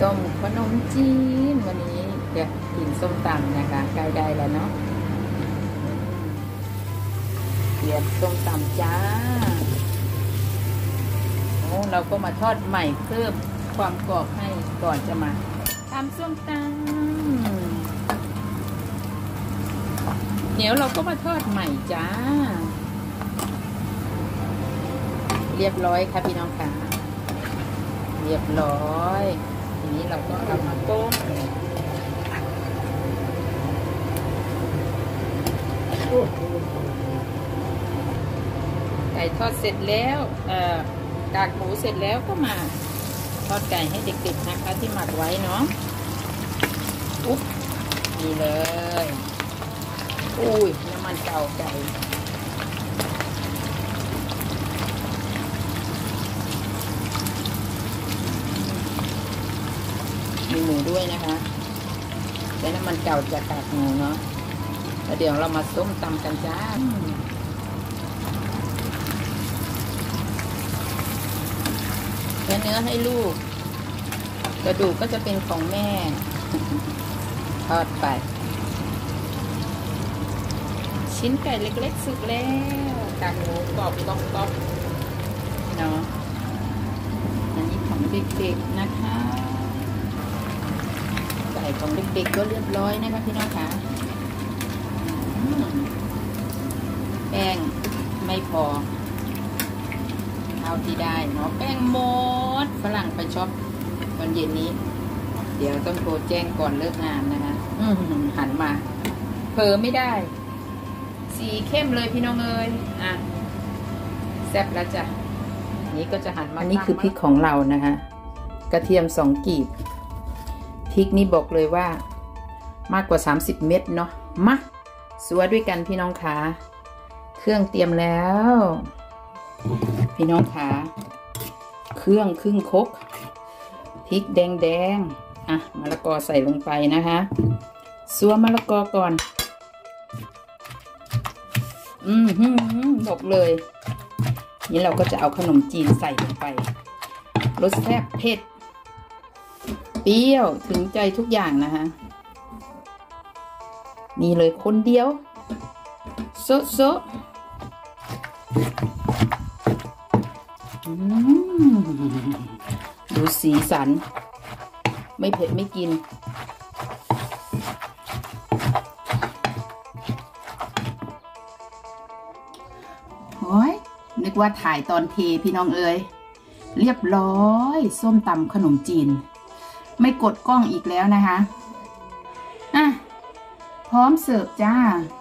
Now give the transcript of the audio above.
ต้มขนมจีนวันนี้จะกินส้มตำนะคะใกล้ได้แล้วเนาะเตรียมส้มตำจ้าโอ้เราก็มาทอดใหม่เพิ่มความกรอบให้ก่อนจะมาทำส้มตำเดี๋ยวเราก็มาทอดใหม่จ้าเรียบร้อยค่ะพี่น้องค่ะเรียบร้อยทีนี้เราก็เอามาต้มไก่ทอดเสร็จแล้วกากหมูเสร็จแล้วก็มาทอดไก่ให้เด็กๆนะคะที่หมักไว้เนาะอุ๊บนี่เลยอุ้ยน้ำมันเก่าไก่มีหมูด้วยนะคะและน้ำมันเก่าจากกากหมูเนาะแล้วเดี๋ยวเรามาส้มตำกันจ้าเนื้อให้ลูกกระดูกก็จะเป็นของแม่ทอดไปชิ้นไก่เล็กๆสุกแล้วกากหมูกรอบก๊อบๆเนาะอันนี้ของเด็กๆนะคะไก่ของเด็กๆก็เรียบร้อยนะคะพี่น้องคะแป้งไม่พอเท่าที่ได้เนาะแป้งหมดฝรั่งไปช็อปตอนเย็นนี้เดี๋ยวต้องโทรแจ้งก่อนเลิกงานนะคะหันมาเผลอไม่ได้สีเข้มเลยพี่น้องเอ้ยแซ่บแล้วจ้ะนี้ก็จะหันมาอันนี้คือพริกของเรานะคะกระเทียม2 กีบพริกนี่บอกเลยว่ามากกว่า30 เม็ดเนาะมาสัวด้วยกันพี่น้องขาเครื่องเตรียมแล้วพี่น้องขาเครื่องครึ่งครกพริกแดงมะละกอใส่ลงไปนะคะสัวมะละกอก่อนบอกเลยนี่เราก็จะเอาขนมจีนใส่ลงไปรสแซ่บเผ็ดเปรี้ยวถึงใจทุกอย่างนะคะนี่เลยคนเดียวโซดูสีสันไม่เผ็ดไม่กินโอ้ยนึกว่าถ่ายตอนเทพี่น้องเอ๋ยเรียบร้อยส้มตำขนมจีนไม่กดกล้องอีกแล้วนะคะพร้อมเสิร์ฟจ้า